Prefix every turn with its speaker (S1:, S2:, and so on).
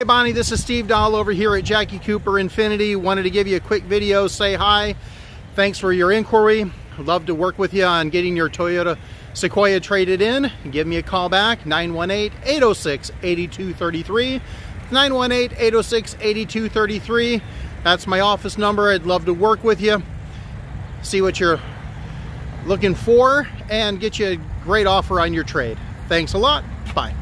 S1: Hey Bonnie, this is Steve Dahl over here at Jackie Cooper Infinity. Wanted to give you a quick video, say hi. Thanks for your inquiry. I'd love to work with you on getting your Toyota Sequoia traded in. Give me a call back, 918-806-8233. 918-806-8233. That's my office number. I'd love to work with you, see what you're looking for, and get you a great offer on your trade. Thanks a lot. Bye.